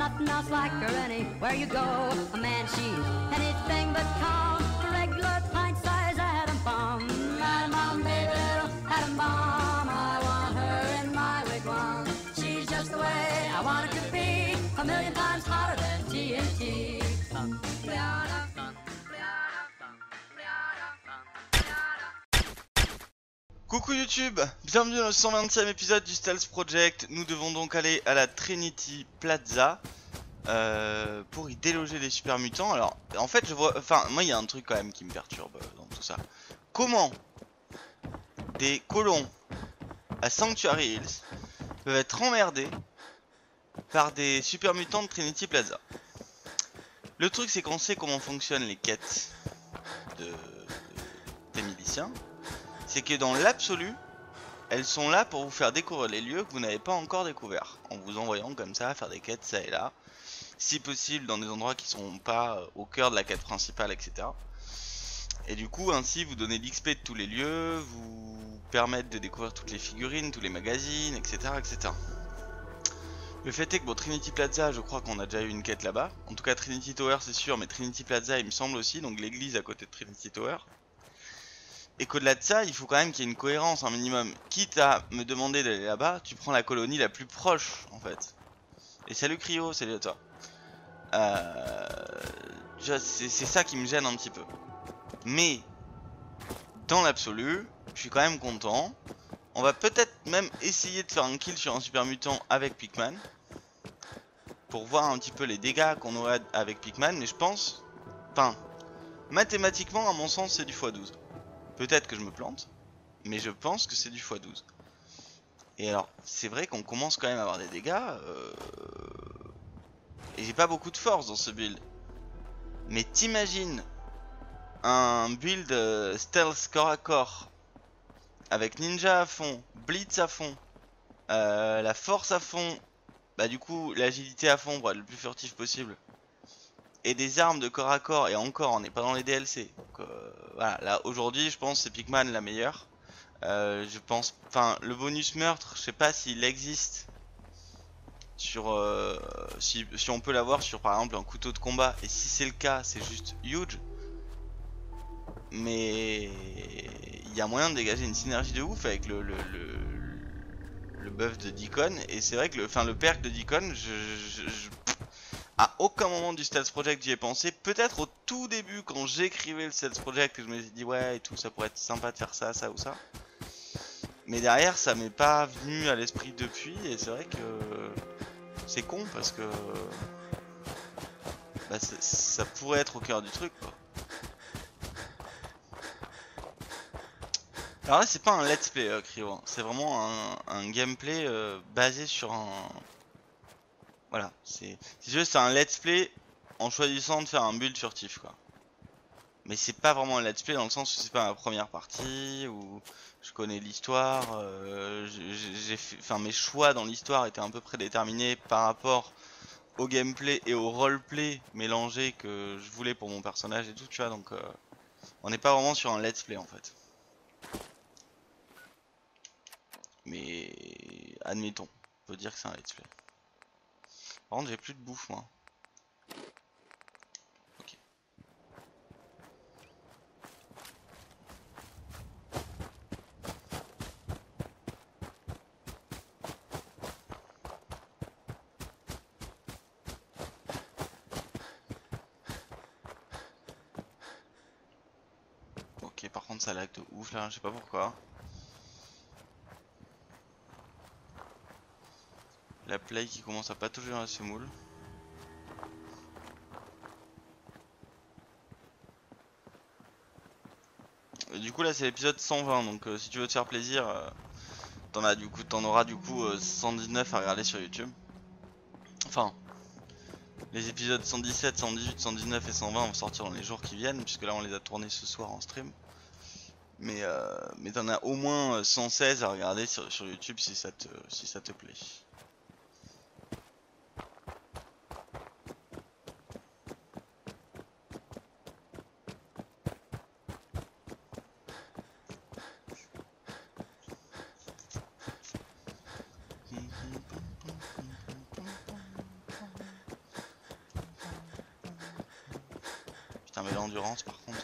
nothing else like her anywhere you go. A man, she's anything but calm. A regular pint-sized atom bomb. Atom bomb, baby, little atom bomb. I want her in my wigwam. She's just the way I want her to be. A million times hotter than TNT. Coucou YouTube, bienvenue dans le 120e épisode du Stealth Project. Nous devons donc aller à la Trinity Plaza pour y déloger les super mutants. Alors en fait je vois, moi il y a un truc quand même qui me perturbe dans tout ça. Comment des colons à Sanctuary Hills peuvent être emmerdés par des super mutants de Trinity Plaza? Le truc c'est qu'on sait comment fonctionnent les quêtes des miliciens. C'est que dans l'absolu, elles sont là pour vous faire découvrir les lieux que vous n'avez pas encore découverts, en vous envoyant comme ça faire des quêtes ça et là, si possible dans des endroits qui sont pas au cœur de la quête principale, etc. Et du coup ainsi vous donnez l'XP de tous les lieux, vous permettre de découvrir toutes les figurines, tous les magazines, etc. etc. Le fait est que bon, Trinity Plaza, je crois qu'on a déjà eu une quête là-bas, en tout cas Trinity Tower c'est sûr, mais Trinity Plaza il me semble aussi, donc l'église à côté de Trinity Tower. Et qu'au-delà de ça, il faut quand même qu'il y ait une cohérence, un minimum. Quitte à me demander d'aller là-bas, tu prends la colonie la plus proche, en fait. Et salut Cryo, salut à toi. C'est ça qui me gêne un petit peu. Mais, dans l'absolu, je suis quand même content. On va peut-être même essayer de faire un kill sur un super mutant avec Pikman. Pour voir un petit peu les dégâts qu'on aurait avec Pikman. Mais je pense, mathématiquement, à mon sens, c'est du x12. Peut-être que je me plante, mais je pense que c'est du x12. Et alors, c'est vrai qu'on commence quand même à avoir des dégâts. Et j'ai pas beaucoup de force dans ce build. Mais t'imagines un build stealth corps à corps, avec ninja à fond, blitz à fond, la force à fond, bah du coup l'agilité à fond pour être le plus furtif possible. Et des armes de corps à corps, et encore on n'est pas dans les DLC. Donc voilà, là aujourd'hui je pense c'est Pikman la meilleure. Je pense, le bonus meurtre, je sais pas s'il existe sur si on peut l'avoir sur par exemple un couteau de combat, et si c'est le cas c'est juste huge. Mais il y a moyen de dégager une synergie de ouf avec le buff de Deacon, et c'est vrai que le perk de Deacon, à aucun moment du Stealth Project j'y ai pensé. Peut-être au tout début quand j'écrivais le Stealth Project, que je me suis dit ouais et tout, ça pourrait être sympa de faire ça, ça ou ça. Mais derrière ça m'est pas venu à l'esprit depuis, et c'est vrai que c'est con parce que bah, ça pourrait être au cœur du truc quoi. Alors là c'est pas un let's play Cryo, hein. C'est vraiment un gameplay basé sur un... Voilà, si tu veux c'est un let's play en choisissant de faire un build furtif quoi. Mais c'est pas vraiment un let's play dans le sens où c'est pas ma première partie, où je connais l'histoire, mes choix dans l'histoire étaient un peu prédéterminés par rapport au gameplay et au roleplay mélangé que je voulais pour mon personnage et tout, tu vois, donc on n'est pas vraiment sur un let's play en fait. Mais admettons, on peut dire que c'est un let's play. Par contre j'ai plus de bouffe moi. Ok. Ok, par contre ça lag de ouf là, je sais pas pourquoi. La play qui commence à pas toujours à se moule. Du coup là c'est l'épisode 120, donc si tu veux te faire plaisir, t'en auras du coup 119 à regarder sur YouTube. Enfin, les épisodes 117, 118, 119 et 120 vont sortir dans les jours qui viennent, puisque là on les a tournés ce soir en stream. Mais t'en as au moins 116 à regarder sur YouTube si ça te plaît. mais l'endurance par contre.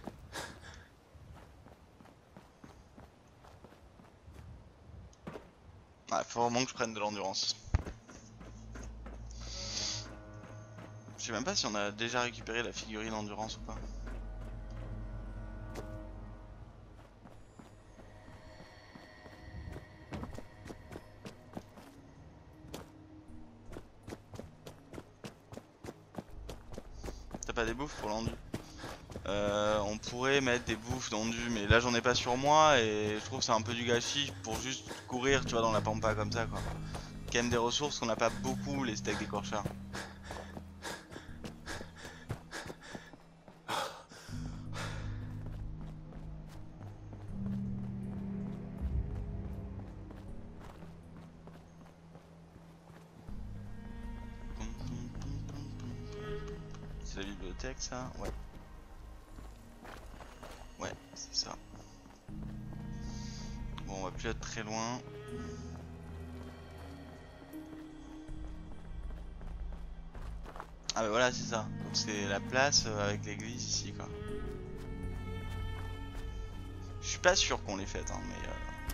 Ouais, faut vraiment que je prenne de l'endurance. Je sais même pas si on a déjà récupéré la figurine endurance ou pas. T'as pas des bouffes pour l'endu? On pourrait mettre des bouffes d'endu, mais là j'en ai pas sur moi et je trouve que c'est un peu du gâchis pour juste courir, tu vois, dans la pampa comme ça quoi. Quand même des ressources qu'on n'a pas beaucoup, les steaks d'écorcheurs. C'est la bibliothèque ça? Ouais. Ouais, c'est ça. Bon, on va plus être très loin. Ah bah voilà, c'est ça. Donc c'est la place avec l'église ici quoi. Je suis pas sûr qu'on l'ait faite hein, mais...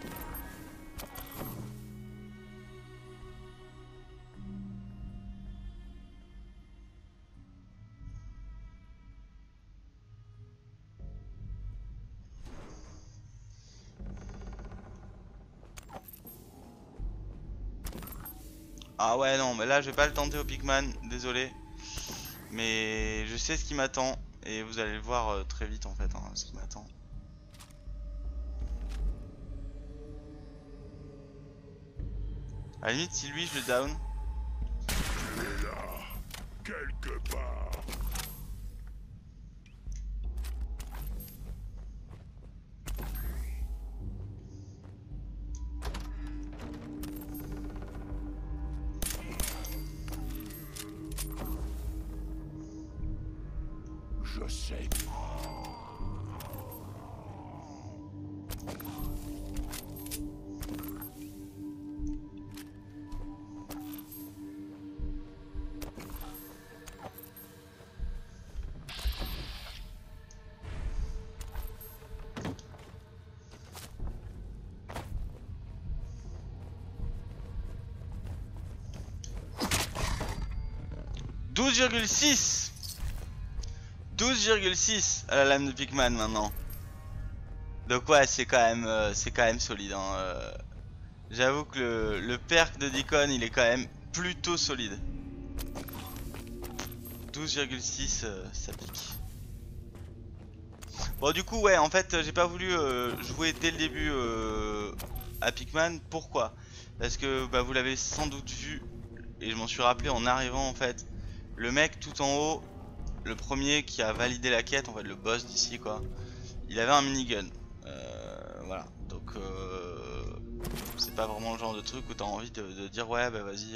Ah ouais non, mais là je vais pas le tenter au Pikman, désolé. Mais je sais ce qui m'attend. Et vous allez le voir très vite en fait, hein, ce qui m'attend. À la limite, si lui je le down. Tu es là, quelque part. Je sais. « 12,6 » 12,6 à la lame de Pikman maintenant. Donc ouais, c'est quand même solide. Hein. J'avoue que le perk de Deacon, il est quand même plutôt solide. 12,6, ça pique. Bon du coup ouais, en fait j'ai pas voulu jouer dès le début à Pikman. Pourquoi? Parce que bah, vous l'avez sans doute vu et je m'en suis rappelé en arrivant en fait. Le mec tout en haut, le premier qui a validé la quête, en fait le boss d'ici quoi, il avait un minigun. Voilà, donc c'est pas vraiment le genre de truc où t'as envie de dire ouais bah vas-y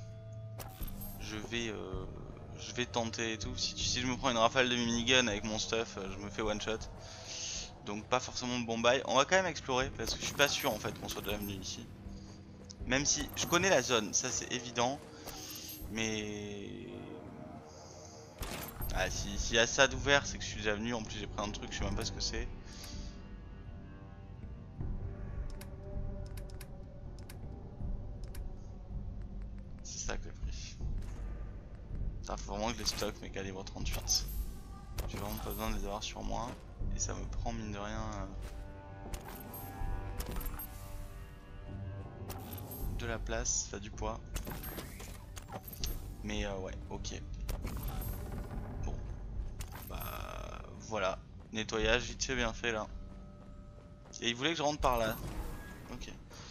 je vais tenter et tout. Si je me prends une rafale de minigun avec mon stuff, je me fais one shot. Donc pas forcément de bon bail. On va quand même explorer parce que je suis pas sûr en fait qu'on soit déjà venu ici. Même si je connais la zone, ça c'est évident. Mais... Ah, s'il y a ça d'ouvert, c'est que je suis déjà venu. En plus j'ai pris un truc, je sais même pas ce que c'est. C'est ça que j'ai pris. Ça faut vraiment que je les stocke mes calibres 38. J'ai vraiment pas besoin de les avoir sur moi. Et ça me prend mine de rien de la place, ça du poids. Mais ouais, ok. Bon. Bah voilà. Nettoyage vite fait bien fait là. Et il voulait que je rentre par là. Ok.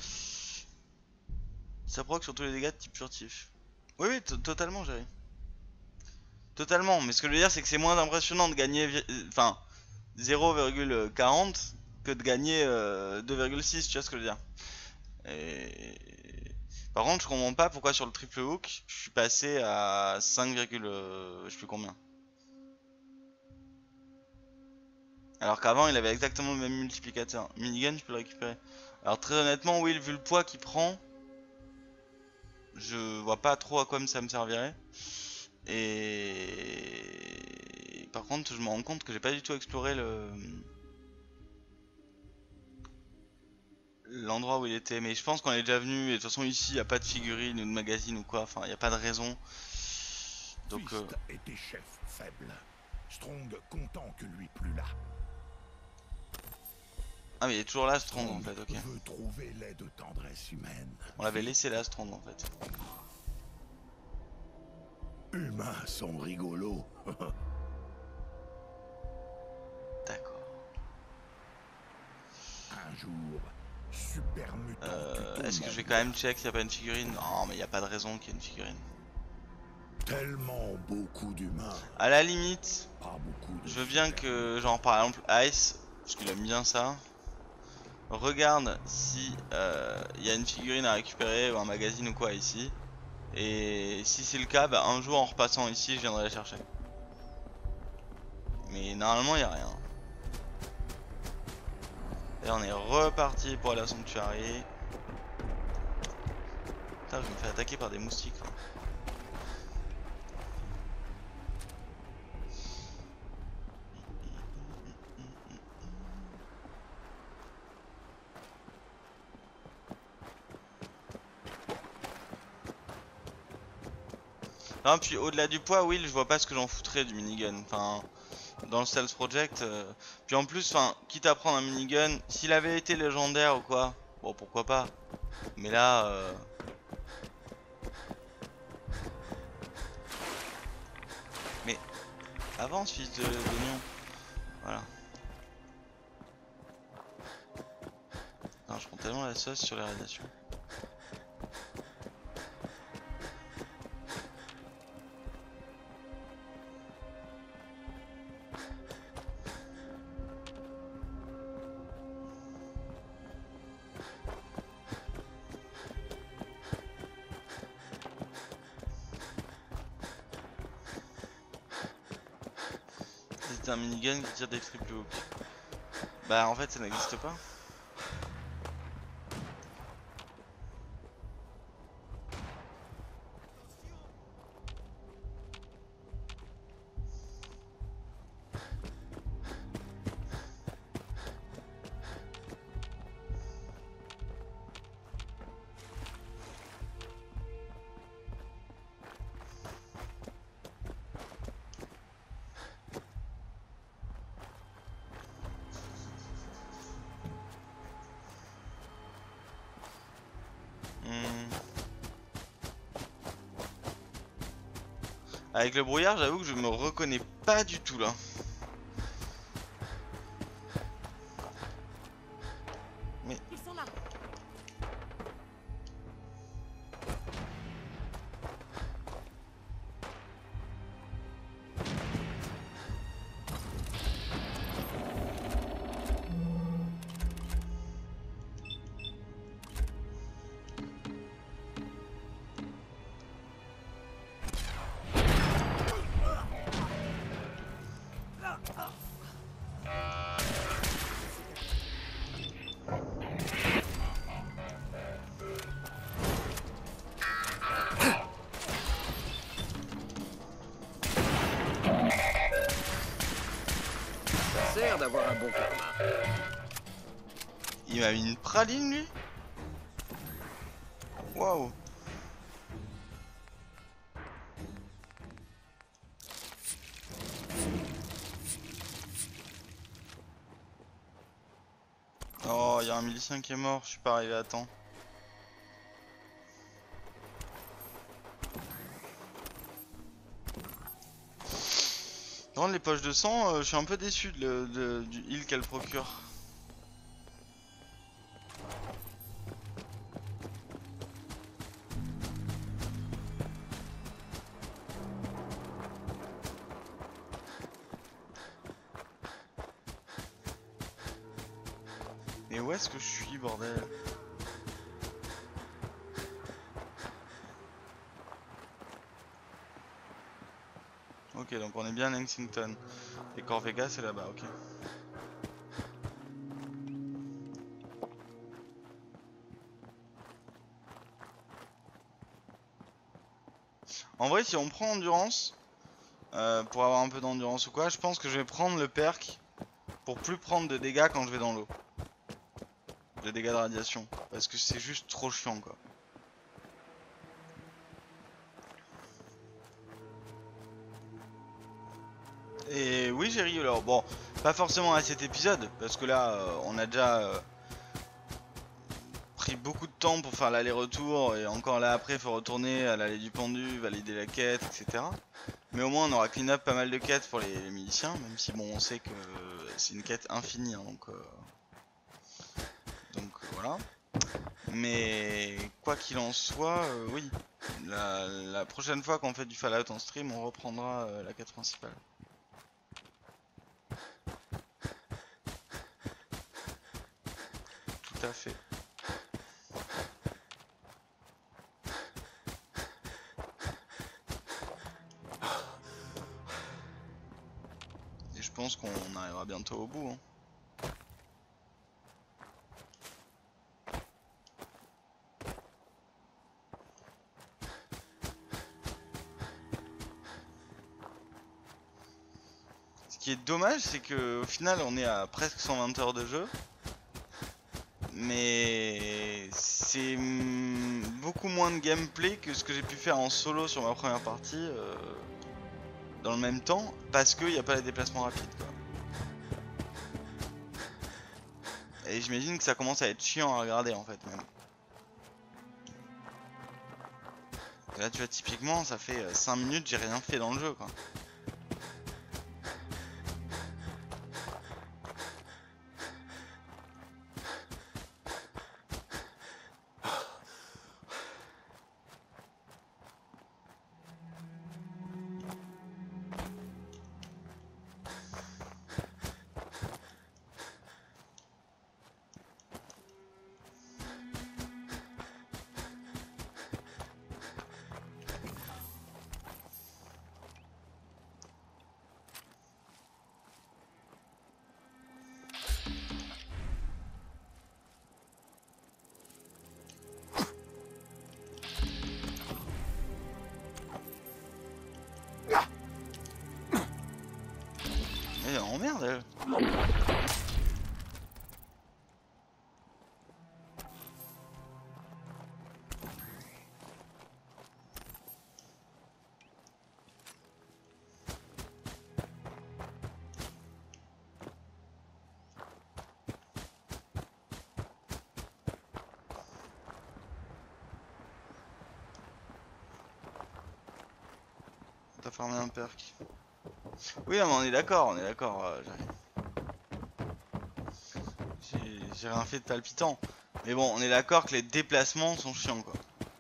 Ça proc sur tous les dégâts de type furtif. Oui, oui, totalement, Jerry. Totalement, mais ce que je veux dire, c'est que c'est moins impressionnant de gagner enfin 0,40 que de gagner 2,6, tu vois ce que je veux dire. Et... Par contre, je comprends pas pourquoi sur le triple hook, je suis passé à 5, je sais plus combien. Alors qu'avant, il avait exactement le même multiplicateur. Minigun, je peux le récupérer. Alors très honnêtement, oui, vu le poids qu'il prend, je vois pas trop à quoi ça me servirait. Et par contre, je me rends compte que j'ai pas du tout exploré l'endroit où il était. Mais je pense qu'on est déjà venu. Et de toute façon, ici, il n'y a pas de figurines ou de magazine ou quoi. Enfin, il n'y a pas de raison. Donc, Twist était chef faible. Strong content que lui plus là. ah, mais il est toujours là, Strong en fait. Ok. Veut trouver l'aide de tendresse humaine. On l'avait laissé là, Strong en fait. Humains sont rigolos. D'accord. Un jour, super mutant. Est-ce que je vais quand même check s'il n'y a pas une figurine? Non, mais il n'y a pas de raison qu'il y ait une figurine. Tellement beaucoup d'humains. À la limite, Pas beaucoup de je veux bien super que, genre par exemple, Ice, parce qu'il aime bien ça, regarde si il y a une figurine à récupérer ou un magazine ou quoi ici. Et si c'est le cas, bah, un jour en repassant ici, je viendrai la chercher. Mais normalement, il n'y a rien. Et on est reparti pour la sanctuary. Putain, je me fais attaquer par des moustiques là. Non, puis au-delà du poids, Will, je vois pas ce que j'en foutrais du minigun. Enfin, dans le Stealth Project. Puis en plus, enfin, quitte à prendre un minigun, s'il avait été légendaire ou quoi, bon, pourquoi pas. Mais là, mais avance, fils de d'oignon. Voilà. Non, je prends tellement la sauce sur les radiations. C'est un minigun qui tire des triple hooks. Bah en fait ça n'existe pas. Avec le brouillard, j'avoue que je me reconnais pas du tout là. Mais Ils sont là. Ça sert d'avoir un bon karma. il m'a mis une praline lui. Waouh. Oh, il y a un milicien qui est mort, je suis pas arrivé à temps. Dans les poches de sang, je suis un peu déçu du heal qu'elle procure. Mais où est-ce que je suis, bordel? Ok, donc on est bien à Lexington. Et Corvega, c'est là-bas, ok. En vrai, si on prend Endurance, pour avoir un peu d'endurance ou quoi. Je pense que je vais prendre le perk pour plus prendre de dégâts quand je vais dans l'eau. De dégâts de radiation. Parce que c'est juste trop chiant quoi. Et oui j'ai ri alors bon, pas forcément à cet épisode, parce que là on a déjà pris beaucoup de temps pour faire l'aller-retour, et encore là après il faut retourner à l'allée du pendu, valider la quête, etc. Mais au moins on aura clean up pas mal de quêtes pour les miliciens, même si bon on sait que c'est une quête infinie, hein, donc voilà. Mais quoi qu'il en soit, oui, la prochaine fois qu'on fait du Fallout en stream, on reprendra la quête principale. Tout à fait. Et je pense qu'on arrivera bientôt au bout, hein. Ce qui est dommage, c'est que au final on est à presque 120 heures de jeu. Mais c'est beaucoup moins de gameplay que ce que j'ai pu faire en solo sur ma première partie dans le même temps, parce qu'il n'y a pas les déplacements rapides quoi. Et j'imagine que ça commence à être chiant à regarder en fait même. Et là tu vois typiquement ça fait 5 minutes j'ai rien fait dans le jeu quoi. Oh merde elle. T'as farmé un perk. Oui, non, mais on est d'accord, j'ai rien fait de palpitant. Mais bon, on est d'accord que les déplacements sont chiants quoi.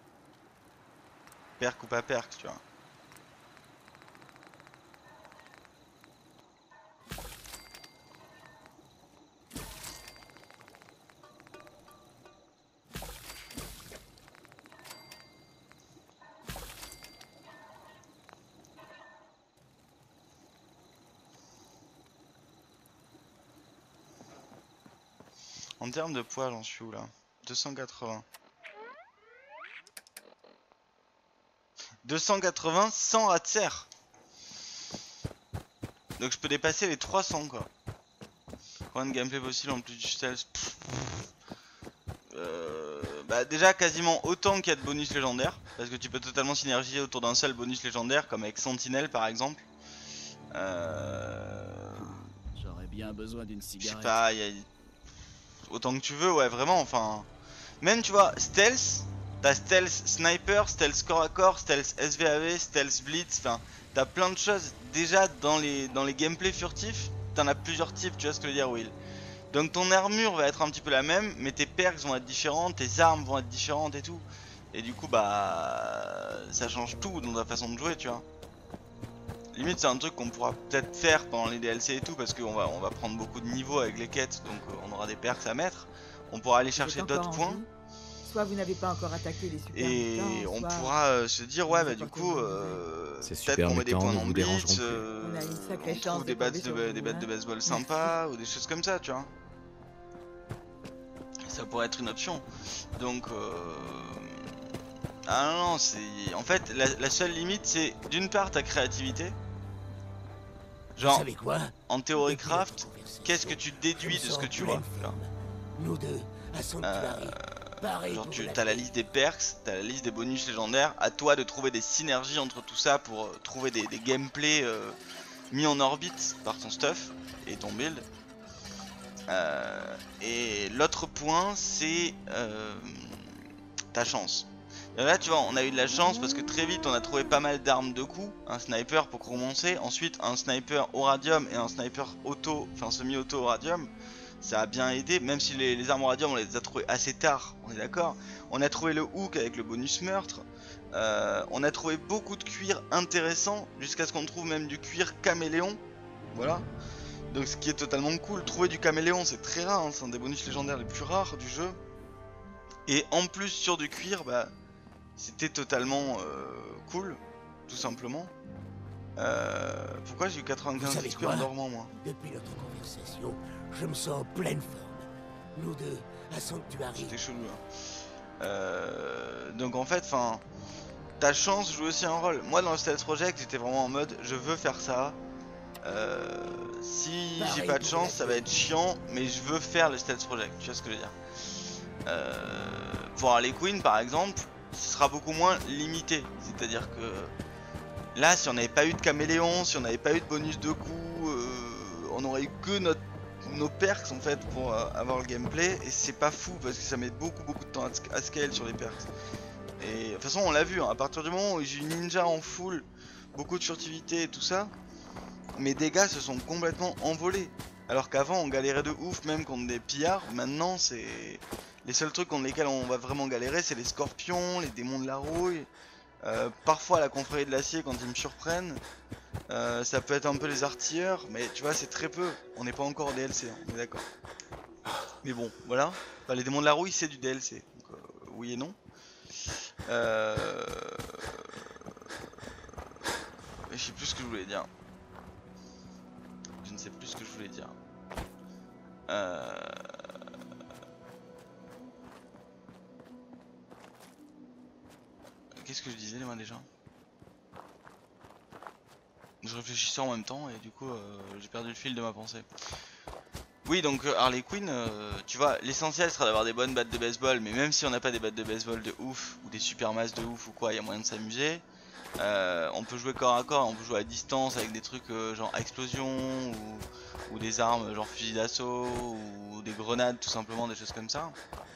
Perk ou pas perk, tu vois. En termes de poids, j'en suis où là? 280. 280 sans rat de serre. Donc je peux dépasser les 300 quoi. Combien de gameplay possible en plus du stealth? Bah déjà quasiment autant qu'il y a de bonus légendaires. Parce que tu peux totalement synergiser autour d'un seul bonus légendaire, comme avec Sentinelle par exemple. J'aurais bien besoin d'une Je sais cigarette. pas, autant que tu veux, ouais, vraiment, enfin... Même, tu vois, stealth, t'as stealth sniper, stealth corps à corps, stealth SVAV, stealth blitz, enfin... T'as plein de choses, déjà, dans les gameplays furtifs, t'en as plusieurs types, tu vois ce que je veux dire, Will. Donc ton armure va être un petit peu la même, mais tes perks vont être différentes, tes armes vont être différentes et tout. Et du coup, bah... ça change tout dans ta façon de jouer, tu vois. Limite c'est un truc qu'on pourra peut-être faire pendant les DLC et tout, parce qu'on va prendre beaucoup de niveaux avec les quêtes, donc on aura des perks à mettre. On pourra aller chercher d'autres points. Soit vous n'avez pas encore attaqué les super et mutants, on soit pourra se dire ouais bah du coup peut-être qu'on met des points en blitz, on trouve des battes de baseball sympas ou des choses comme ça, tu vois. Ça pourrait être une option. Donc ah non, c'est en fait la seule limite c'est d'une part ta créativité. Genre, savez quoi? en théorie Depuis notre craft, conversation, qu'est-ce que tu déduis je de me ce que sens tu vois? pleine forme. Nous deux, à Sanctuary. Pareil Genre pour tu la as la paix. liste des perks, t'as la liste des bonus légendaires, à toi de trouver des synergies entre tout ça pour trouver des gameplays mis en orbite par ton stuff et ton build. Et l'autre point c'est ta chance. Et là tu vois on a eu de la chance parce que très vite on a trouvé pas mal d'armes de coups, un sniper pour commencer, ensuite un sniper au radium et un sniper auto, enfin semi-auto au radium. Ça a bien aidé, même si les armes au radium on les a trouvées assez tard, on est d'accord. On a trouvé le hook avec le bonus meurtre, on a trouvé beaucoup de cuir intéressant jusqu'à ce qu'on trouve même du cuir caméléon, voilà. Donc ce qui est totalement cool, trouver du caméléon c'est très rare, hein, c'est un des bonus légendaires les plus rares du jeu. Et en plus sur du cuir, bah c'était totalement cool, tout simplement. Pourquoi j'ai eu Vous 95 savez XP quoi? en dormant moi? Depuis notre conversation, je me sens en pleine forme. Nous deux, à Sanctuary. C'était chelou là. Donc en fait, enfin, ta chance joue aussi un rôle. Moi dans le Stealth Project, j'étais vraiment en mode je veux faire ça. Si j'ai Pareil pas de pour chance, la ça va paix. être chiant, mais je veux faire le Stealth Project. Tu vois ce que je veux dire? Pour Harley Quinn par exemple, ce sera beaucoup moins limité. C'est-à-dire que là, si on n'avait pas eu de caméléon, si on n'avait pas eu de bonus de coups, on aurait eu que nos perks en fait pour avoir le gameplay. Et c'est pas fou parce que ça met beaucoup de temps à scale sur les perks. Et de toute façon, on l'a vu, hein, à partir du moment où j'ai eu ninja en full, beaucoup de furtivité et tout ça, mes dégâts se sont complètement envolés. Alors qu'avant, on galérait de ouf même contre des pillards. Maintenant, c'est les seuls trucs contre lesquels on va vraiment galérer, c'est les scorpions, les démons de la rouille. Parfois la confrérie de l'acier quand ils me surprennent. Ça peut être un peu les artilleurs, mais tu vois c'est très peu. On n'est pas encore au DLC, hein, on est d'accord. Mais bon, voilà. Enfin, les démons de la rouille c'est du DLC. Donc, oui et non. Je sais plus ce que je voulais dire. Je ne sais plus ce que je voulais dire. Qu'est-ce que je disais moi déjà? Je réfléchissais en même temps et du coup j'ai perdu le fil de ma pensée. Oui donc Harley Quinn, tu vois, l'essentiel sera d'avoir des bonnes battes de baseball, mais même si on n'a pas des battes de baseball de ouf, ou des super masses de ouf ou quoi, il y a moyen de s'amuser. On peut jouer corps à corps, on peut jouer à distance avec des trucs genre explosion, ou des armes genre fusil d'assaut, ou des grenades tout simplement, des choses comme ça.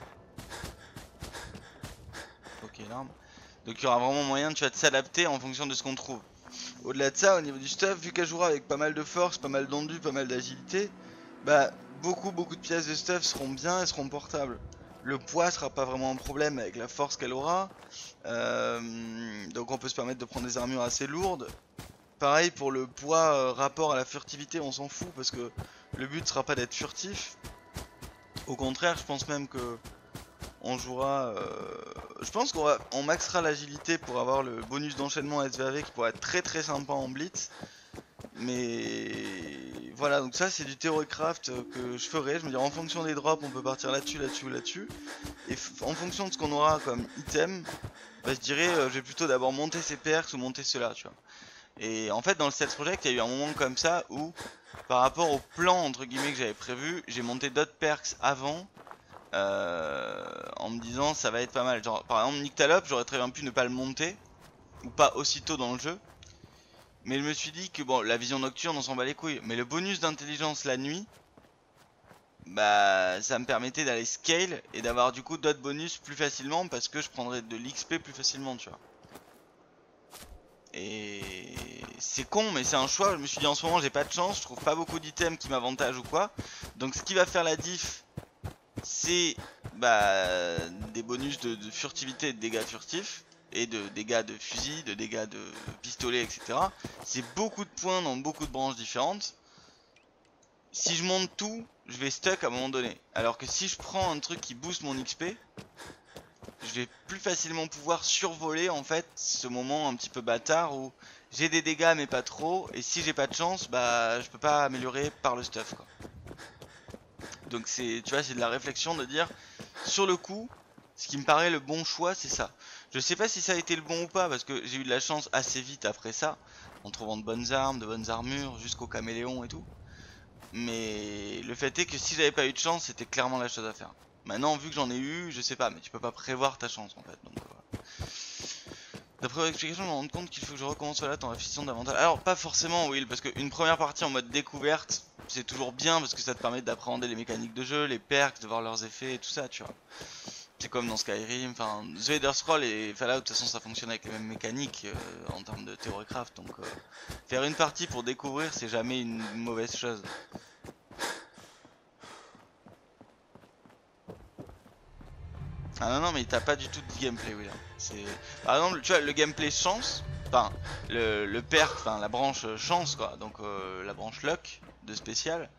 Ok l'arme. Donc il y aura vraiment moyen tu vas de s'adapter en fonction de ce qu'on trouve. Au-delà de ça, au niveau du stuff, vu qu'elle jouera avec pas mal de force, pas mal d'endu, pas mal d'agilité, bah beaucoup de pièces de stuff seront bien et seront portables. Le poids sera pas vraiment un problème avec la force qu'elle aura. Donc on peut se permettre de prendre des armures assez lourdes. Pareil pour le poids rapport à la furtivité, on s'en fout parce que le but sera pas d'être furtif. Au contraire, je pense même que on jouera, je pense qu'on maxera l'agilité pour avoir le bonus d'enchaînement SVAV qui pourrait être très sympa en blitz. Mais voilà, donc ça c'est du theorycraft que je ferai. Je me dirais en fonction des drops on peut partir là-dessus. Et en fonction de ce qu'on aura comme item, bah, je dirais je vais plutôt d'abord monter ces perks ou monter ceux-là, tu vois. Et en fait dans le Stealth Project il y a eu un moment comme ça où par rapport au plan entre guillemets que j'avais prévu, j'ai monté d'autres perks avant. En me disant ça va être pas mal. Genre par exemple Nyctalope j'aurais très bien pu ne pas le monter, ou pas aussitôt dans le jeu. Mais je me suis dit que bon la vision nocturne on s'en bat les couilles, mais le bonus d'intelligence la nuit, bah ça me permettait d'aller scale et d'avoir du coup d'autres bonus plus facilement parce que je prendrais de l'XP plus facilement, tu vois. Et c'est con mais c'est un choix. Je me suis dit en ce moment j'ai pas de chance, je trouve pas beaucoup d'items qui m'avantagent ou quoi. Donc ce qui va faire la diff c'est bah, des bonus de furtivité et de dégâts furtifs, et de dégâts de fusil, de dégâts de pistolet, etc. C'est beaucoup de points dans beaucoup de branches différentes. Si je monte tout, je vais stuck à un moment donné. Alors que si je prends un truc qui booste mon XP, je vais plus facilement pouvoir survoler en fait ce moment un petit peu bâtard où j'ai des dégâts mais pas trop, et si j'ai pas de chance, bah je peux pas améliorer par le stuff quoi. Donc c'est, tu vois, c'est de la réflexion de dire, sur le coup, ce qui me paraît le bon choix, c'est ça. Je sais pas si ça a été le bon ou pas, parce que j'ai eu de la chance assez vite après ça. en trouvant de bonnes armes, de bonnes armures, jusqu'au caméléon et tout. Mais le fait est que si j'avais pas eu de chance, c'était clairement la chose à faire. Maintenant, vu que j'en ai eu, je sais pas, mais tu peux pas prévoir ta chance en fait. Donc, d'après votre explication, je me rends compte qu'il faut que je recommence là en réfléchissant davantage. Alors, pas forcément, Will, parce qu'une première partie en mode découverte, c'est toujours bien parce que ça te permet d'appréhender les mécaniques de jeu, les perks, de voir leurs effets et tout ça, tu vois. C'est comme dans Skyrim, enfin, The Elder Scrolls et Fallout, de toute façon, ça fonctionne avec les mêmes mécaniques en termes de Theorycraft. Donc, faire une partie pour découvrir, c'est jamais une mauvaise chose. Ah non, non, mais t'as pas du tout de gameplay, oui, là. Par exemple, tu vois, le gameplay chance, enfin, le perk, enfin, la branche chance, quoi, donc la branche luck de spécial,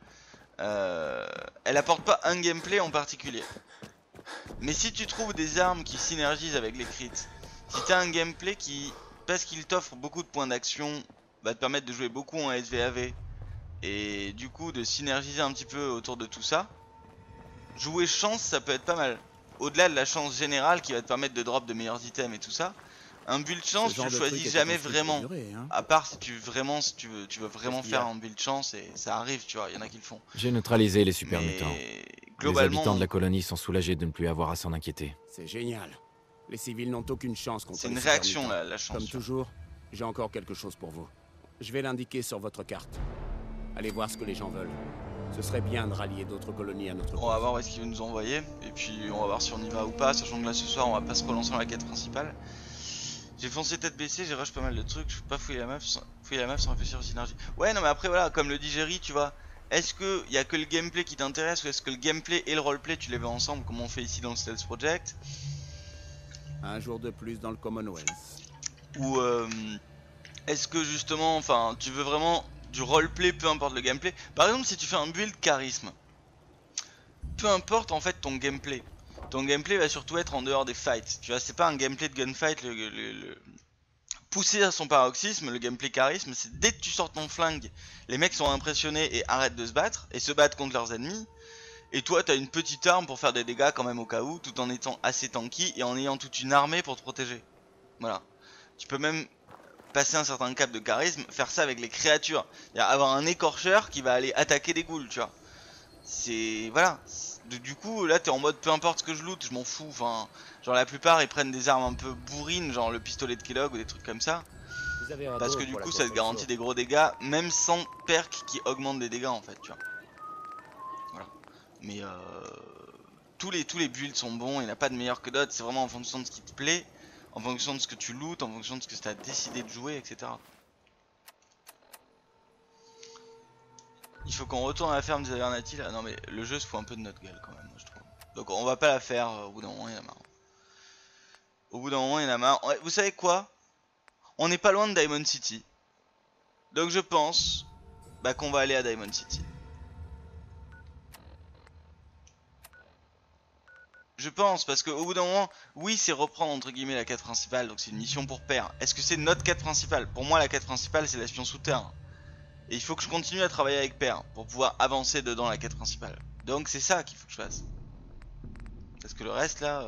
elle apporte pas un gameplay en particulier. Mais si tu trouves des armes qui synergisent avec les crits, si t'as un gameplay qui, parce qu'il t'offre beaucoup de points d'action, va te permettre de jouer beaucoup en SVAV, et du coup de synergiser un petit peu autour de tout ça, jouer chance, ça peut être pas mal. Au-delà de la chance générale qui va te permettre de drop de meilleurs items et tout ça, un build chance tu le choisis jamais vraiment. À part si tu veux vraiment faire un build chance et ça arrive, tu vois, il y en a qui le font. J'ai neutralisé les super mutants. Globalement, les habitants de la colonie sont soulagés de ne plus avoir à s'en inquiéter. C'est génial. Les civils n'ont aucune chance contre c'est les une super réaction mutants. la chance. Comme toujours, j'ai encore quelque chose pour vous. Je vais l'indiquer sur votre carte. Allez voir ce que les gens veulent. Ce serait bien de rallier d'autres colonies à notre cause. On va voir où est-ce qu'il veut nous envoyer, et puis on va voir si on y va ou pas, sachant que là ce soir on va pas se relancer dans la quête principale. J'ai foncé tête baissée, j'ai rush pas mal de trucs, je peux pas fouiller la meuf sans réfléchir aux synergies. Ouais non mais après voilà, comme le dit Jerry, tu vois, est-ce que y a que le gameplay qui t'intéresse ou est-ce que le gameplay et le roleplay tu les veux ensemble comme on fait ici dans le Stealth Project? Un jour de plus dans le Commonwealth. Ou est-ce que justement, enfin tu veux vraiment du roleplay peu importe le gameplay? Par exemple si tu fais un build charisme, peu importe en fait ton gameplay va surtout être en dehors des fights. Tu vois, c'est pas un gameplay de gunfight poussé à son paroxysme. Le gameplay charisme, c'est dès que tu sors ton flingue, les mecs sont impressionnés et arrêtent de se battre et se battent contre leurs ennemis. Et toi t'as une petite arme pour faire des dégâts quand même au cas où, tout en étant assez tanky et en ayant toute une armée pour te protéger. Voilà. Tu peux même passer un certain cap de charisme, faire ça avec les créatures. Avoir un écorcheur qui va aller attaquer des ghouls, tu vois. C'est... Voilà. Du coup, là t'es en mode peu importe ce que je loot, je m'en fous. Enfin, genre la plupart ils prennent des armes un peu bourrines, genre le pistolet de Kellogg ou des trucs comme ça. Parce que du coup ça te garantit des gros dégâts, même sans perk qui augmente des dégâts en fait, tu vois. Voilà. Mais tous les builds sont bons, il n'y en a pas de meilleur que d'autres, c'est vraiment en fonction de ce qui te plaît. En fonction de ce que tu lootes, en fonction de ce que tu as décidé de jouer, etc. Il faut qu'on retourne à la ferme des Avernati là. Non mais le jeu se fout un peu de notre gueule quand même, moi, je trouve. Donc on va pas la faire, au bout d'un moment il y en a marre. Au bout d'un moment il y en a marre. Vous savez quoi? On n'est pas loin de Diamond City. Donc je pense qu'on va aller à Diamond City. Je pense, parce qu'au bout d'un moment, oui c'est reprendre entre guillemets la quête principale, donc c'est une mission pour père. Est-ce que c'est notre quête principale? Pour moi la quête principale c'est l'espion souterrain. Et il faut que je continue à travailler avec père pour pouvoir avancer dedans la quête principale. Donc c'est ça qu'il faut que je fasse. Parce que le reste là...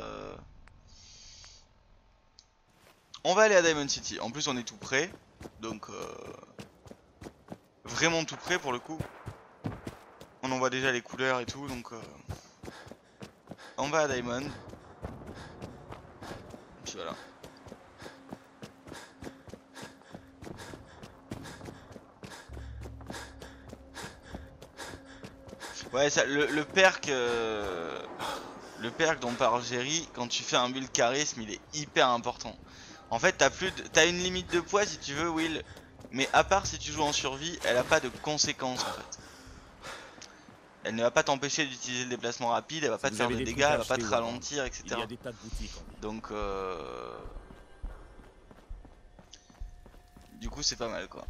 On va aller à Diamond City, en plus on est tout près. Donc vraiment tout près pour le coup. On en voit déjà les couleurs et tout, donc... On va à Diamond. Puis voilà. Ouais, ça, le perk dont parle Jerry, quand tu fais un build charisme, il est hyper important. En fait, t'as une limite de poids si tu veux, Will. Mais à part si tu joues en survie, elle a pas de conséquences en fait. Elle ne va pas t'empêcher d'utiliser le déplacement rapide, elle va pas te faire de dégâts, elle va pas te ralentir, etc. Il y a des tas de boutiques. Donc du coup c'est pas mal quoi.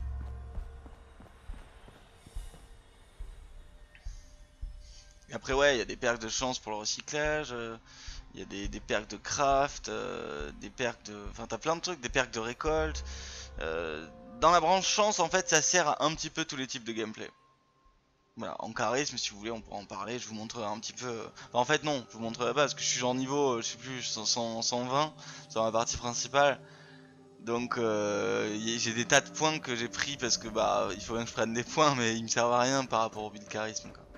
Et après ouais, il y a des perks de chance pour le recyclage, il y a des perks de craft, des perks de... Enfin t'as plein de trucs, des perks de récolte. Dans la branche chance en fait ça sert à un petit peu tous les types de gameplay. Voilà, en charisme si vous voulez on pourra en parler, je vous montrerai un petit peu... Enfin, en fait non, je vous montrerai pas parce que je suis genre niveau, je sais plus, 120 sur la partie principale. Donc j'ai des tas de points que j'ai pris parce que bah il faut bien que je prenne des points, mais ils me servent à rien par rapport au build charisme quoi.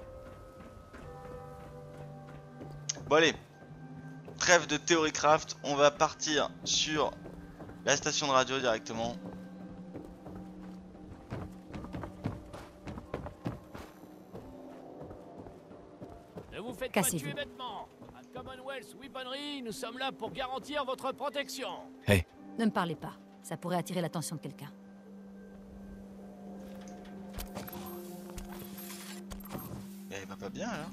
Bon allez, trêve de Theorycraft, on va partir sur la station de radio directement. Ne vous faites pas Cassez-vous. tuer bêtement. À Commonwealth Weaponry, nous sommes là pour garantir votre protection. Ne me parlez pas. Ça pourrait attirer l'attention de quelqu'un. Elle va pas bien là.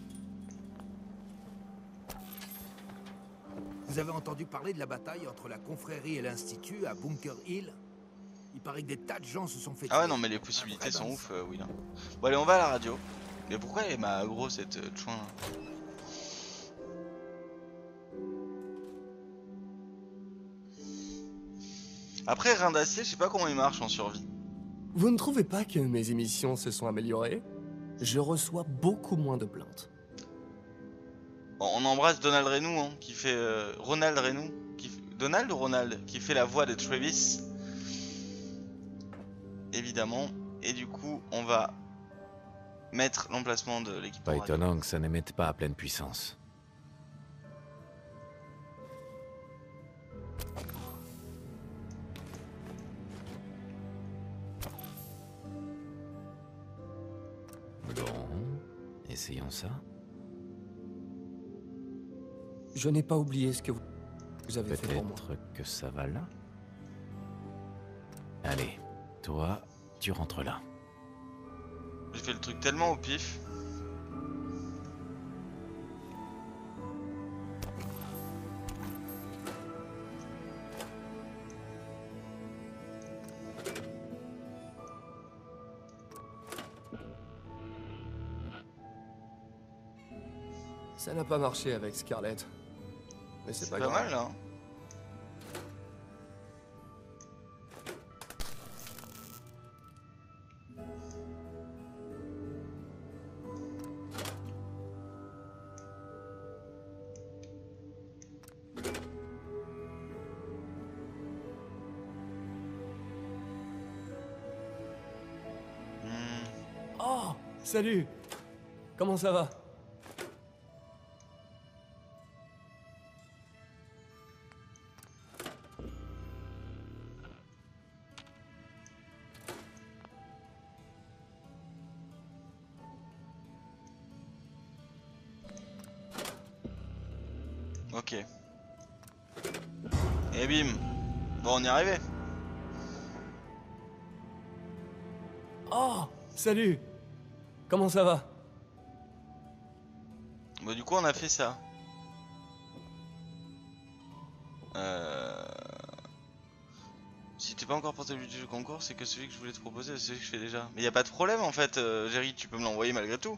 Vous avez entendu parler de la bataille entre la confrérie et l'Institut à Bunker Hill? Il paraît que des tas de gens se sont fait Ah ouais tuer. non mais les possibilités sont ouf oui là. Bon allez on va à la radio. Mais pourquoi elle m'a aggro cette chouin là? Après rein d'acier je sais pas comment il marche en survie. Vous ne trouvez pas que mes émissions se sont améliorées? Je reçois beaucoup moins de plaintes. Bon, on embrasse Donald Renou hein, qui fait Ronald Renou Donald ou Ronald qui fait la voix de Travis évidemment et du coup on va mettre l'emplacement de l'équipe. Pas étonnant que ça n'émette pas à pleine puissance. Bon, essayons ça. Je n'ai pas oublié ce que vous avez fait pour moi. Peut-être que ça va là. Allez, toi, tu rentres là. J'ai fait le truc tellement au pif. Ça n'a pas marché avec Scarlett. Mais c'est C'est pas pas grave. mal hein. Oh, salut. Comment ça va? Ok. Et bim. Bon, on y est arrivé. Oh, salut. Comment ça va? Bon, du coup, on a fait ça. Si t'es pas encore porté le budget du concours, c'est que celui que je voulais te proposer, c'est celui que je fais déjà. Mais y a pas de problème en fait, Jerry, tu peux me l'envoyer malgré tout.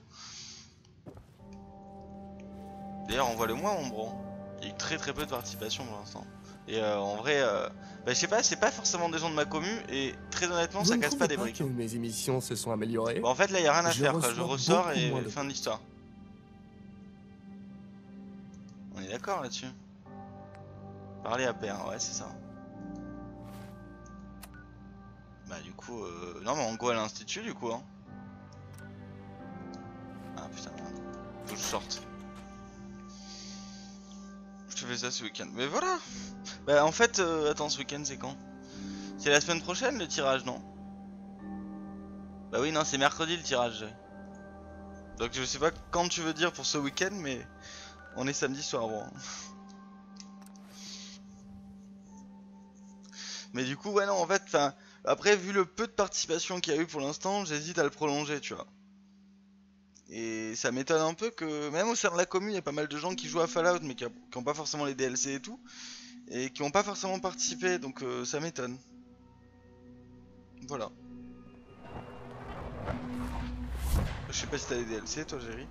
D'ailleurs, envoie-le moi, mon bro. Il y a eu très peu de participation pour l'instant. Et en vrai, bah, je sais pas, c'est pas forcément des gens de ma commu et très honnêtement, Vous ça ne casse trouvez pas des briques. que mes émissions se sont améliorées? Bon, en fait, là, y a rien à Je faire, quoi. Je reçois ressors beaucoup et moins de- fin de l'histoire. On est d'accord là-dessus. Parler à pair, ouais, c'est ça. Bah, du coup, non, mais on go à l'institut, du coup, hein. Ah putain, merde. Faut que je sorte. Je te fais ça ce week-end. Mais voilà. Bah, en fait, attends, ce week-end, c'est quand? C'est la semaine prochaine le tirage, non? Bah oui, non, c'est mercredi le tirage. Donc je sais pas quand tu veux dire pour ce week-end, mais on est samedi soir, bon. Mais du coup, ouais, non, en fait, enfin, après, vu le peu de participation qu'il y a eu pour l'instant, j'hésite à le prolonger, tu vois. Et ça m'étonne un peu que, même au sein de la commune, il y a pas mal de gens qui jouent à Fallout, mais qui ont pas forcément les DLC et tout, et qui ont pas forcément participé, donc ça m'étonne. Voilà. Je sais pas si t'as les DLC, toi, Jerry.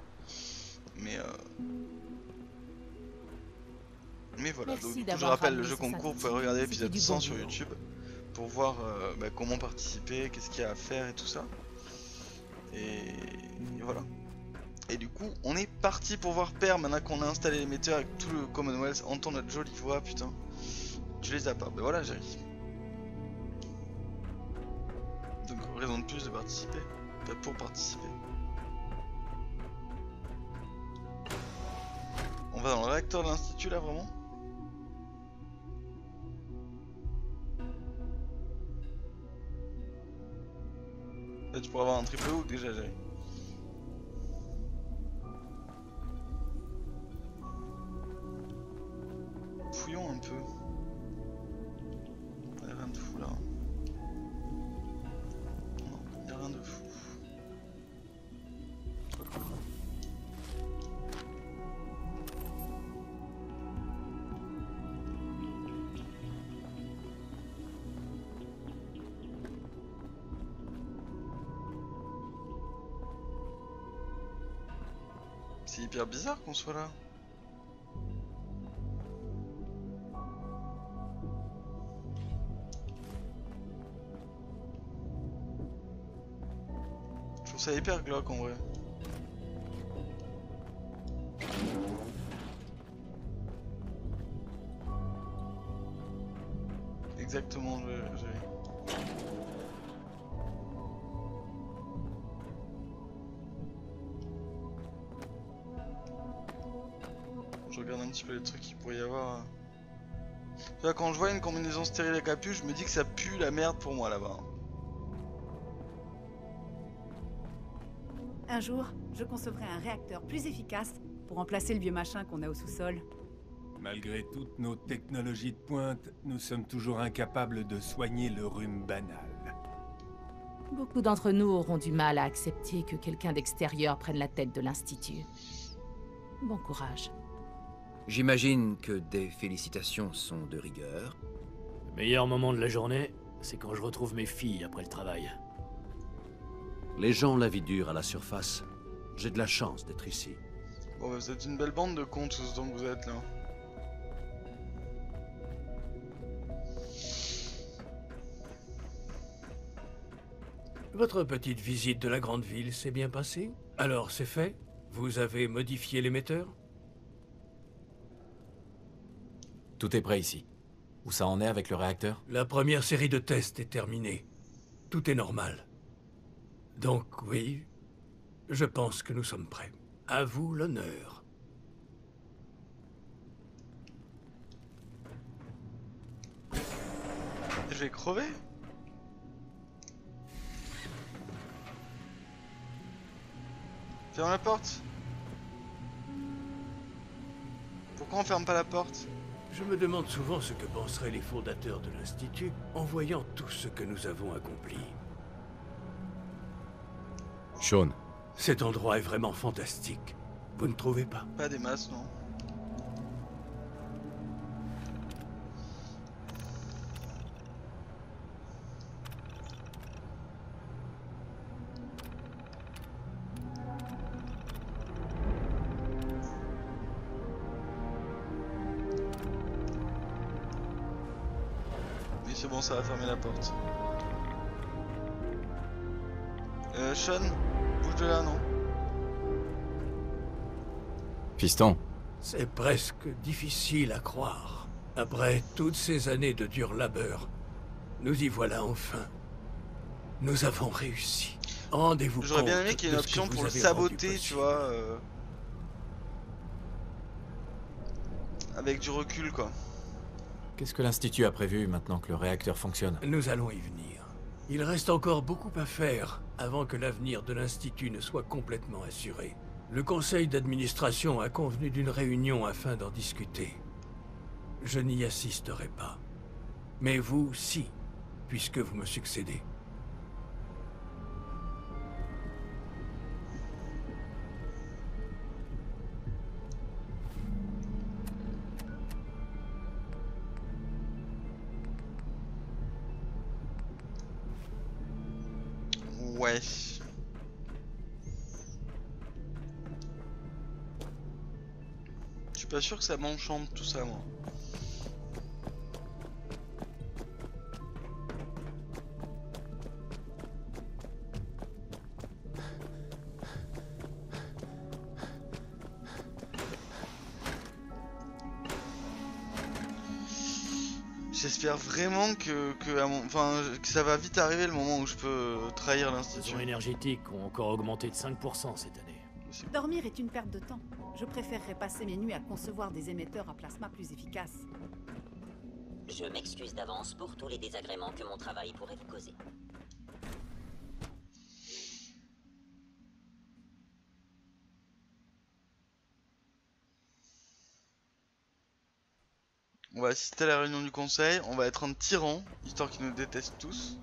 Mais voilà, Merci donc du coup, je d'avoir rappelle le ramené jeu ce concours, vous pouvez synthétique. regarder C'était l'épisode du 100 bon sur boulot. YouTube pour voir comment participer, qu'est-ce qu'il y a à faire et tout ça. Et voilà. Et du coup, on est parti pour voir Père maintenant qu'on a installé l'émetteur avec tout le Commonwealth. Entends notre jolie voix, putain. Tu les as pas. Ben voilà, Jerry. Donc raison de plus de participer. Pas pour participer. On va dans le réacteur de l'institut là vraiment? Là tu pourrais avoir un triple hook déjà j'ai. Fouillons un peu. Il n'y a rien de fou là. Non, il n'y a rien de fou. C'est hyper bizarre qu'on soit là. Je trouve ça hyper glauque en vrai. Exactement, j'ai... Je regarde un petit peu les trucs qu'il pourrait y avoir. Tu vois, quand je vois une combinaison stérile à capuche, je me dis que ça pue la merde pour moi là-bas. Un jour, je concevrai un réacteur plus efficace pour remplacer le vieux machin qu'on a au sous-sol. Malgré toutes nos technologies de pointe, nous sommes toujours incapables de soigner le rhume banal. Beaucoup d'entre nous auront du mal à accepter que quelqu'un d'extérieur prenne la tête de l'Institut. Bon courage. J'imagine que des félicitations sont de rigueur. Le meilleur moment de la journée, c'est quand je retrouve mes filles après le travail. Les gens ont la vie dure à la surface. J'ai de la chance d'être ici. Bon, bah, vous êtes une belle bande de cons tous dont vous êtes là. Votre petite visite de la grande ville s'est bien passée? Alors, c'est fait? Vous avez modifié l'émetteur? Tout est prêt ici. Où ça en est avec le réacteur? La première série de tests est terminée. Tout est normal. Donc oui, je pense que nous sommes prêts. À vous l'honneur. Je vais crever? Ferme la porte. Pourquoi on ferme pas la porte? Je me demande souvent ce que penseraient les fondateurs de l'Institut en voyant tout ce que nous avons accompli. Sean. Cet endroit est vraiment fantastique. Vous ne trouvez pas? Pas des masses, non. Oui, c'est bon, ça va fermer la porte. Sean, bouge de là, non? Fiston. C'est presque difficile à croire. Après toutes ces années de dur labeur, nous y voilà enfin. Nous avons réussi. Rendez-vous compte. J'aurais bien aimé qu'il y ait une option pour le saboter, tu vois. Avec du recul, quoi. Qu'est-ce que l'Institut a prévu maintenant que le réacteur fonctionne? Nous allons y venir. Il reste encore beaucoup à faire avant que l'avenir de l'Institut ne soit complètement assuré. Le conseil d'administration a convenu d'une réunion afin d'en discuter. Je n'y assisterai pas. Mais vous, si, puisque vous me succédez. Ouais. Je suis pas sûr que ça m'enchante tout ça, moi. J'espère vraiment que ça va vite arriver le moment où je peux trahir Les l'institut. besoins énergétiques ont encore augmenté de 5% cette année. Dormir est une perte de temps. Je préférerais passer mes nuits à concevoir des émetteurs à plasma plus efficaces. Je m'excuse d'avance pour tous les désagréments que mon travail pourrait vous causer. On va assister à la réunion du conseil, on va être un tyran, histoire qu'ils nous détestent tous.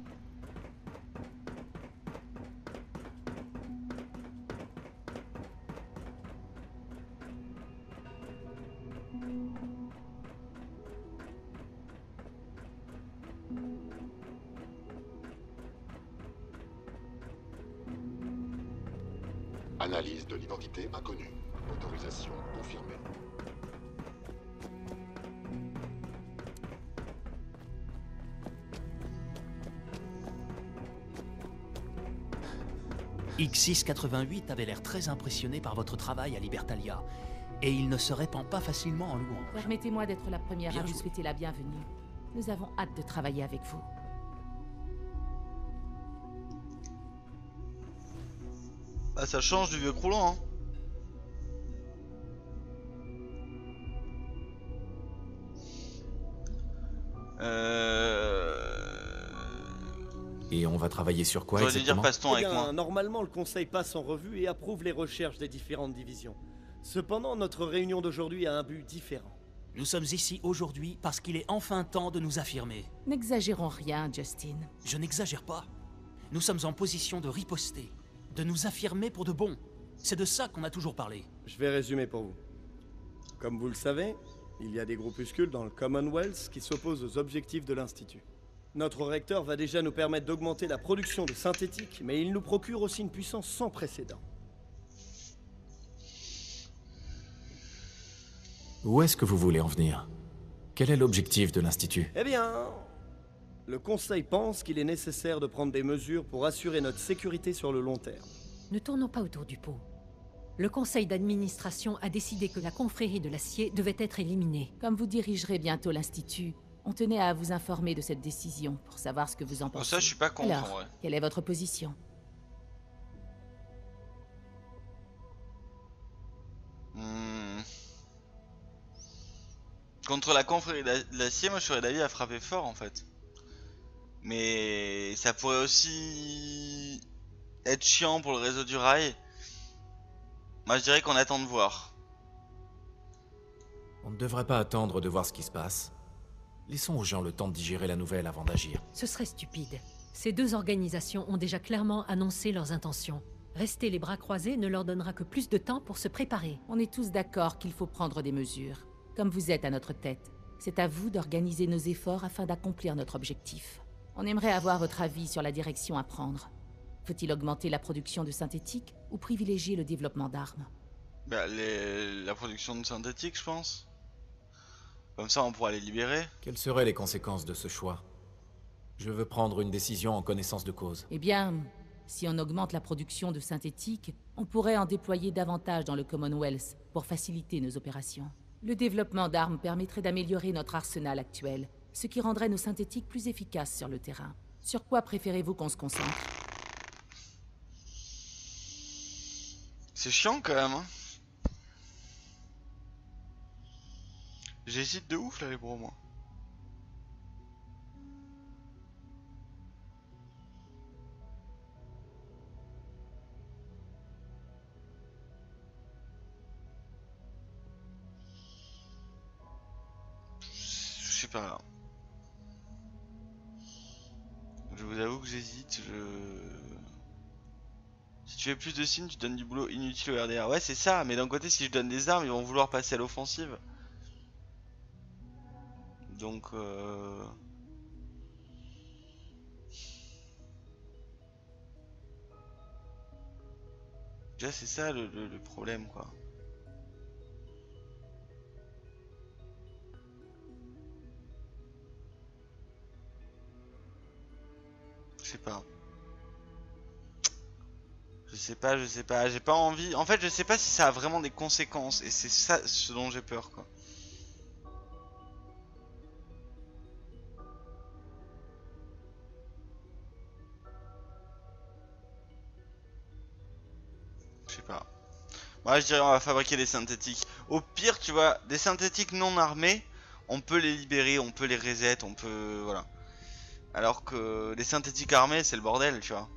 Analyse de l'identité inconnue. Autorisation confirmée. X688 avait l'air très impressionné par votre travail à Libertalia, et il ne se répand pas facilement en louange. Permettez-moi d'être la première Bien à vous joué. souhaiter la bienvenue. Nous avons hâte de travailler avec vous. Ah, ça change du vieux croulant, hein. Et on va travailler sur quoi J'aurais dû dire exactement? passe-ton avec moi. Normalement, le conseil passe en revue et approuve les recherches des différentes divisions. Cependant, notre réunion d'aujourd'hui a un but différent. Nous sommes ici aujourd'hui parce qu'il est enfin temps de nous affirmer. N'exagérons rien, Justin. Je n'exagère pas. Nous sommes en position de riposter, de nous affirmer pour de bon. C'est de ça qu'on a toujours parlé. Je vais résumer pour vous. Comme vous le savez, il y a des groupuscules dans le Commonwealth qui s'opposent aux objectifs de l'Institut. Notre recteur va déjà nous permettre d'augmenter la production de synthétique, mais il nous procure aussi une puissance sans précédent. Où est-ce que vous voulez en venir? Quel est l'objectif de l'Institut? Eh bien, le Conseil pense qu'il est nécessaire de prendre des mesures pour assurer notre sécurité sur le long terme. Ne tournons pas autour du pot. Le conseil d'administration a décidé que la confrérie de l'acier devait être éliminée. Comme vous dirigerez bientôt l'Institut, on tenait à vous informer de cette décision pour savoir ce que vous en pensez. Ça, je suis pas contre, Alors, en vrai. quelle est votre position? Contre la confrérie de l'acier, moi je serais d'avis à frapper fort en fait. Mais ça pourrait aussi être chiant pour le réseau du rail. Moi je dirais qu'on attend de voir. On ne devrait pas attendre de voir ce qui se passe. Laissons aux gens le temps de digérer la nouvelle avant d'agir. Ce serait stupide. Ces deux organisations ont déjà clairement annoncé leurs intentions. Rester les bras croisés ne leur donnera que plus de temps pour se préparer. On est tous d'accord qu'il faut prendre des mesures. Comme vous êtes à notre tête, c'est à vous d'organiser nos efforts afin d'accomplir notre objectif. On aimerait avoir votre avis sur la direction à prendre. Faut-il augmenter la production de synthétique ou privilégier le développement d'armes? Bah, la production de synthétique, je pense. Comme ça, on pourra les libérer. Quelles seraient les conséquences de ce choix? Je veux prendre une décision en connaissance de cause. Eh bien, si on augmente la production de synthétique, on pourrait en déployer davantage dans le Commonwealth pour faciliter nos opérations. Le développement d'armes permettrait d'améliorer notre arsenal actuel, ce qui rendrait nos synthétiques plus efficaces sur le terrain. Sur quoi préférez-vous qu'on se concentre? C'est chiant quand même, hein. J'hésite de ouf là les bros, moi. Je sais pas. Je vous avoue que j'hésite, Si tu fais plus de signes, tu donnes du boulot inutile au RDR. Ouais, c'est ça, mais d'un côté, si je donne des armes, ils vont vouloir passer à l'offensive. Donc, déjà, c'est ça le problème, quoi. Je sais pas. Je sais pas, j'ai pas envie. En fait, je sais pas si ça a vraiment des conséquences, et c'est ça ce dont j'ai peur, quoi. pas. Moi je dirais on va fabriquer des synthétiques. Au pire, tu vois, des synthétiques non armés, on peut les libérer, on peut les reset, on peut... Voilà. Alors que les synthétiques armés, c'est le bordel, tu vois.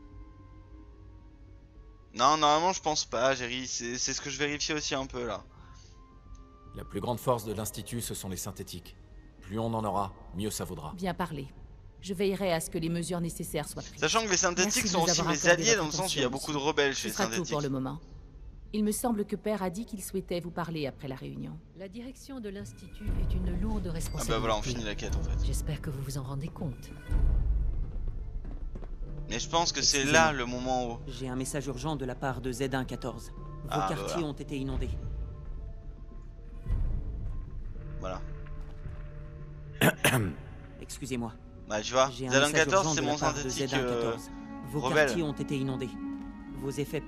Non, normalement je pense pas, Jerry. C'est ce que je vérifie aussi un peu là. La plus grande force de l'Institut, ce sont les synthétiques. Plus on en aura, mieux ça vaudra. Bien parlé. Je veillerai à ce que les mesures nécessaires soient prises. Sachant que les synthétiques sont aussi mes alliés dans le sens où il y a beaucoup de rebelles chez les synthétiques. Ce sera tout pour le moment. Il me semble que Père a dit qu'il souhaitait vous parler après la réunion. La direction de l'Institut est une lourde responsabilité. Ah bah voilà, on finit la quête en fait. J'espère que vous vous en rendez compte. Mais je pense que c'est là le moment où... J'ai un message urgent de la part de Z1-14. Vos quartiers ont été inondés. Voilà. Excusez-moi. Bah tu vois, Z1-14 c'est mon synthétique Vos rebelle. quartiers ont été inondés. Vos effets...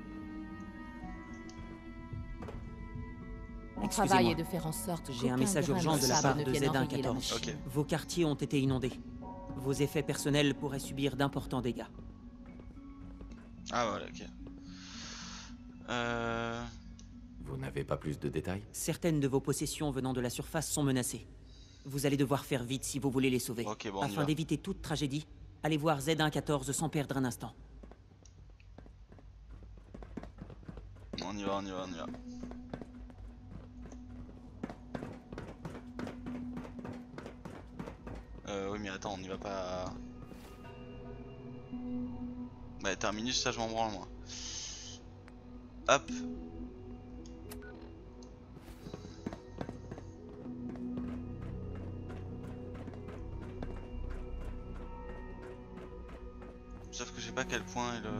Mon travail est de faire en sorte J'ai un message urgent de la part de Z1-14. Okay. Vos quartiers ont été inondés. Vos effets personnels pourraient subir d'importants dégâts. Ah voilà, ok. Vous n'avez pas plus de détails? Certaines de vos possessions venant de la surface sont menacées. Vous allez devoir faire vite si vous voulez les sauver. Okay, bon, afin d'éviter toute tragédie, allez voir Z1-14 sans perdre un instant. On y va, on y va, on y va. Oui mais attends, on y va pas... Bah terminus, ça je m'en branle moi. Hop. Sauf que je sais pas quel point est le...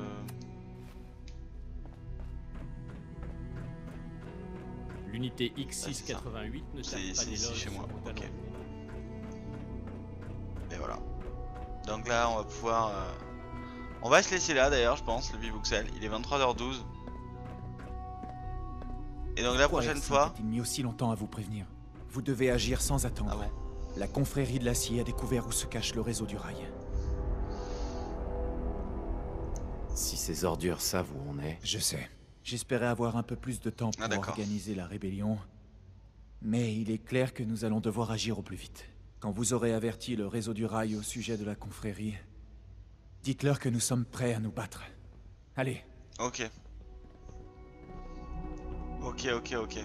L'unité X688 ne sert pas d'éloge chez moi. sur mon Ok. talon. Et voilà. Donc là on va pouvoir... On va se laisser là d'ailleurs je pense, le Bibuxel. Il est 23h12. Et donc la prochaine fois... Il mis aussi longtemps à vous prévenir. Vous devez agir sans attendre. Ah bon. La confrérie de l'acier a découvert où se cache le réseau du rail. Si ces ordures savent où on est... Je sais. J'espérais avoir un peu plus de temps pour organiser la rébellion. Mais il est clair que nous allons devoir agir au plus vite. Quand vous aurez averti le réseau du rail au sujet de la confrérie, dites-leur que nous sommes prêts à nous battre. Allez. Ok. Ok.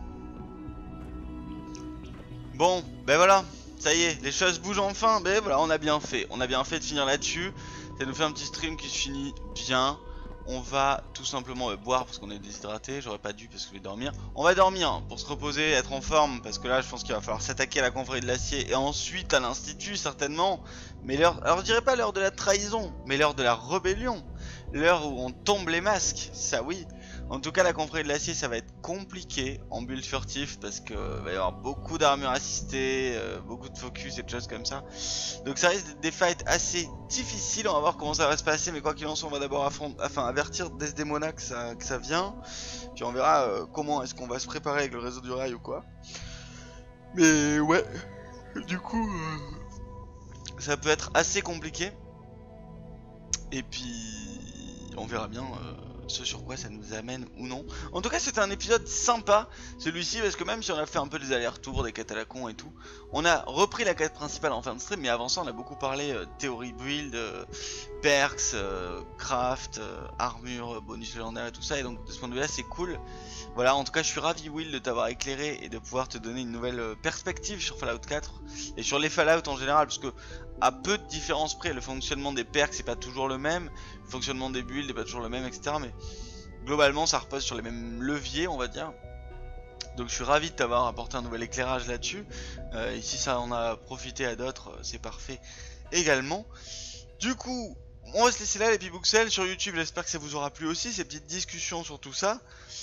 Bon, ben voilà. Ça y est, les choses bougent enfin. Ben voilà, on a bien fait. On a bien fait de finir là-dessus. Ça nous fait un petit stream qui se finit bien. On va tout simplement boire parce qu'on est déshydraté. J'aurais pas dû parce que je vais dormir. On va dormir pour se reposer, être en forme. Parce que là je pense qu'il va falloir s'attaquer à la confrérie de l'acier. Et ensuite à l'institut certainement. Mais l'heure, alors je dirais pas l'heure de la trahison, mais l'heure de la rébellion. L'heure où on tombe les masques, ça oui. En tout cas la confrérie de l'acier ça va être compliqué en build furtif. Parce que va y avoir beaucoup d'armures assistées, beaucoup de focus et de choses comme ça. Donc ça risque d'être des fights assez difficiles. On va voir comment ça va se passer. Mais quoi qu'il en soit on va d'abord avertir Desdemona que ça vient. Puis on verra comment est-ce qu'on va se préparer avec le réseau du rail ou quoi. Mais ouais, du coup ça peut être assez compliqué. Et puis on verra bien ce sur quoi ça nous amène ou non. En tout cas c'était un épisode sympa celui-ci, parce que même si on a fait un peu des allers-retours, des quêtes à la con et tout, on a repris la quête principale en fin de stream. Mais avant ça on a beaucoup parlé théorie build, perks, craft, armure, bonus légendaire et tout ça. Et donc de ce point de vue là c'est cool. Voilà, en tout cas je suis ravi Will de t'avoir éclairé et de pouvoir te donner une nouvelle perspective sur Fallout 4 et sur les Fallout en général, parce que à peu de différence près, le fonctionnement des perks c'est pas toujours le même, le fonctionnement des builds est pas toujours le même, etc. Mais globalement ça repose sur les mêmes leviers on va dire. Donc je suis ravi de t'avoir apporté un nouvel éclairage là-dessus. Et si ça en a profité à d'autres, c'est parfait également. Du coup, on va se laisser là les Pibuxel sur YouTube. J'espère que ça vous aura plu aussi, ces petites discussions sur tout ça.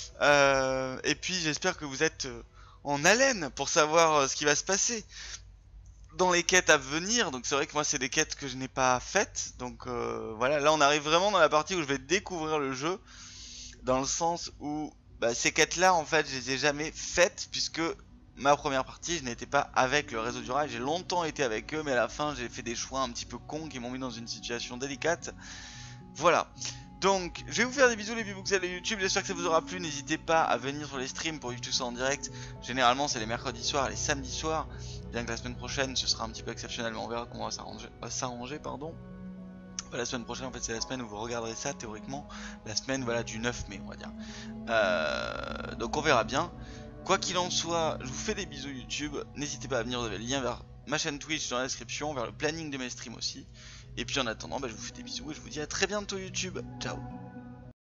Et puis j'espère que vous êtes en haleine pour savoir ce qui va se passer dans les quêtes à venir. Donc c'est vrai que moi c'est des quêtes que je n'ai pas faites. Donc voilà, là on arrive vraiment dans la partie où je vais découvrir le jeu. Dans le sens où ces quêtes là en fait je les ai jamais faites, puisque ma première partie je n'étais pas avec le réseau du rail. J'ai longtemps été avec eux mais à la fin j'ai fait des choix un petit peu cons qui m'ont mis dans une situation délicate. Voilà. Donc, je vais vous faire des bisous les bibouxels de YouTube, j'espère que ça vous aura plu, n'hésitez pas à venir sur les streams pour vivre tout ça en direct. Généralement c'est les mercredis soirs et les samedis soirs, bien que la semaine prochaine ce sera un petit peu exceptionnel, mais on verra comment on va s'arranger, pardon. La semaine prochaine en fait c'est la semaine où vous regarderez ça théoriquement, la semaine voilà du 9 mai on va dire. Donc on verra bien. Quoi qu'il en soit, je vous fais des bisous YouTube, n'hésitez pas à venir, vous avez le lien vers ma chaîne Twitch dans la description, vers le planning de mes streams aussi. Et puis en attendant, je vous fais des bisous et je vous dis à très bientôt YouTube, ciao.